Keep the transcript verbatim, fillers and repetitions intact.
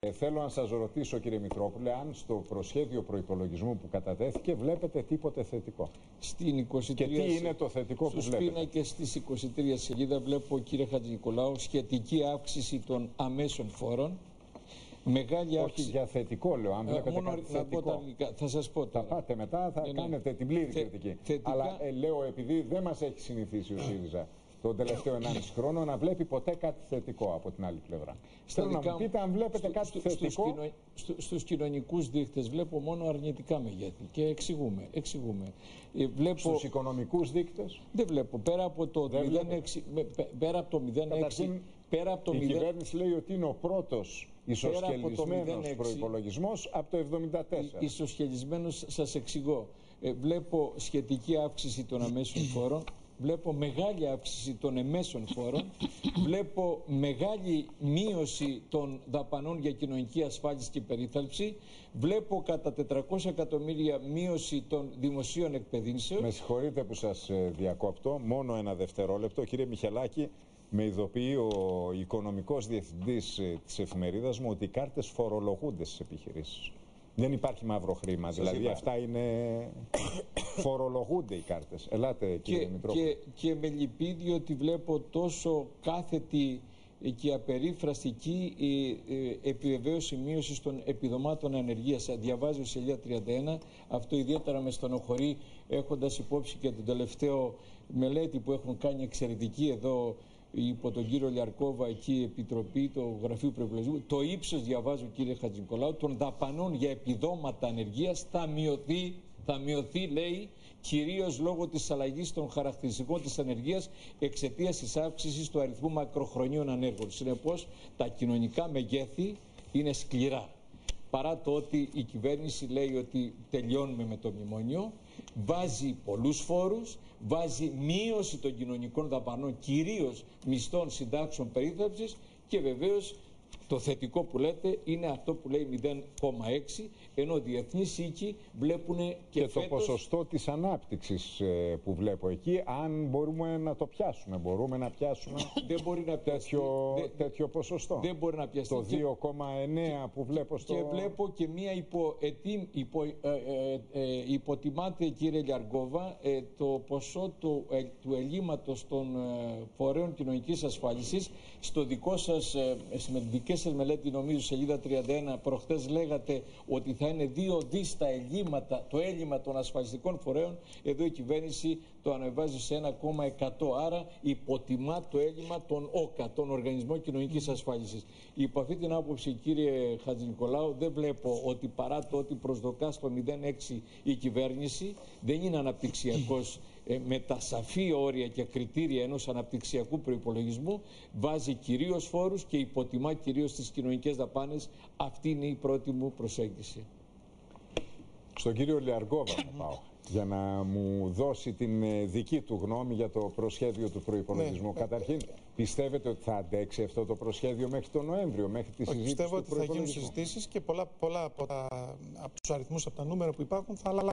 Ε, θέλω να σας ρωτήσω, κύριε Μητρόπουλε, αν στο προσχέδιο προϋπολογισμού που κατατέθηκε βλέπετε τίποτε θετικό. Στην είκοσι τρία, και τι είναι το θετικό που βλέπετε. Στους πίνακες στις είκοσι τρία σελίδα βλέπω, κύριε Χατζηνικολάου, σχετική αύξηση των αμέσων φόρων. Μεγάλη Όχι αύξηση. Για θετικό λέω, αν βλέπετε μόνο κάτι να θετικό. πω τα αγγλικά. Θα σας πω τώρα. Θα πάτε μετά, θα ναι, ναι. κάνετε την πλήρη Θε, κριτική. θετικά... Αλλά ε, λέω, επειδή δεν μας έχει συνηθίσει ο ΣΥΡΙΖΑ τον τελευταίο ενάμιση χρόνο να βλέπει ποτέ κάτι θετικό από την άλλη πλευρά. Θέλω να μου πείτε αν βλέπετε στο, κάτι στο, θετικό. Στους, κοινο, στο, στους κοινωνικούς δείκτες βλέπω μόνο αρνητικά μεγέθη και εξηγούμε. εξηγούμε. Ε, βλέπω... Στους οικονομικούς δείκτες. Δεν βλέπω. Πέρα από το μηδέν κόμμα έξι. Πέρα από το μηδέν κόμμα έξι. Πέρα από το η μηδέν... κυβέρνηση λέει ότι είναι ο πρώτος ισοσχελισμένος προϋπολογισμός από το εβδομήντα τέσσερα. Ισοσχελισμένος, σας εξηγώ. Ε, βλέπω σχετική αύξηση των αμέσων φόρων. Βλέπω μεγάλη αύξηση των εμέσων φόρων, βλέπω μεγάλη μείωση των δαπανών για κοινωνική ασφάλιση και περίθαλψη, βλέπω κατά τετρακόσια εκατομμύρια μείωση των δημοσίων εκπαιδεύσεων. Με συγχωρείτε που σας διακόπτω, μόνο ένα δευτερόλεπτο. Κύριε Μιχελάκη, με ειδοποιεί ο οικονομικός διευθυντής της εφημερίδας μου ότι οι κάρτες φορολογούνται στις επιχειρήσεις. Δεν υπάρχει μαύρο χρήμα, σας δηλαδή είπα. Αυτά είναι... φορολογούνται οι κάρτες. Ελάτε, κύριε Μητρόπουλε. Και, και με λυπεί διότι βλέπω τόσο κάθετη και απερίφραστική ε, ε, επιβεβαίωση μείωση των επιδομάτων ανεργίας. Διαβάζω σελίδα τριάντα ένα. Αυτό ιδιαίτερα με στενοχωρεί, έχοντας υπόψη και τον τελευταίο μελέτη που έχουν κάνει εξαιρετική εδώ υπό τον κύριο Λιαρκόβα, εκεί η Επιτροπή, το Γραφείο Προϋπολογισμού. Το ύψος, διαβάζω, κύριε Χατζηνικολάου, των δαπανών για επιδόματα ανεργίας θα μειωθεί, θα μειωθεί, λέει, κυρίως λόγω της αλλαγής των χαρακτηριστικών της ανεργίας εξαιτίας της αύξησης του αριθμού μακροχρονίων ανέργων. Συνεπώς, τα κοινωνικά μεγέθη είναι σκληρά. Παρά το ότι η κυβέρνηση λέει ότι τελειώνουμε με το μνημόνιο, βάζει πολλούς φόρους, βάζει μείωση των κοινωνικών δαπανών, κυρίως μισθών, συντάξεων, περίθαλψης και βεβαίως το θετικό που λέτε είναι αυτό που λέει μηδέν κόμμα έξι, ενώ διεθνείς οίκοι βλέπουν και, και φέτος... το ποσοστό της ανάπτυξης ε, που βλέπω εκεί, αν μπορούμε να το πιάσουμε. Μπορούμε να πιάσουμε δεν μπορεί να πιαστεί, τέτοιο, δεν, τέτοιο ποσοστό. Δεν μπορεί να πιαστεί. Το δύο κόμμα εννέα που βλέπω στο... Και βλέπω και μία υπο, ετή, υπο, ε, ε, ε, υποτιμάται, κύριε Λιαργκόβα, ε, το ποσό του, ε, του ελλείμματος των ε, φορέων κοινωνικής ασφάλισης. Στο δικό σας, ε, με την δική σας μελέτη, νομίζω σελίδα τριάντα ένα, προχτές λέγατε ότι θα είναι δύο δις τα ελλείμματα, το έλλειμμα των ασφαλιστικών φορέων. Εδώ η κυβέρνηση το ανεβάζει σε ένα κόμμα εκατό, άρα υποτιμά το έλλειμμα των ΟΚΑ, των Οργανισμών Κοινωνικής Ασφάλισης. Υπό αυτή την άποψη, κύριε Χατζηνικολάου, δεν βλέπω ότι παρά το ότι προσδοκά στο μηδέν κόμμα έξι η κυβέρνηση, δεν είναι αναπτυξιακός ε, με τα σαφή όρια και κριτήρια ενός αναπτυξιακού προϋπολογισμού, βάζει κυρίως φόρους και υποτιμά κυρίως τις κοινωνικές δαπάνες. Αυτή είναι η πρώτη μου προσέγγιση. Στον κύριο Λιαργκόβα θα πάω, για να μου δώσει την δική του γνώμη για το προσχέδιο του προϋπολογισμού. Ναι. Καταρχήν, πιστεύετε ότι θα αντέξει αυτό το προσχέδιο μέχρι τον Νοέμβριο, μέχρι τη συζήτηση? Πιστεύω του ότι θα γίνουν συζητήσεις και πολλά, πολλά από, τα, από τους αριθμούς, από τα νούμερα που υπάρχουν θα αλλάξουν.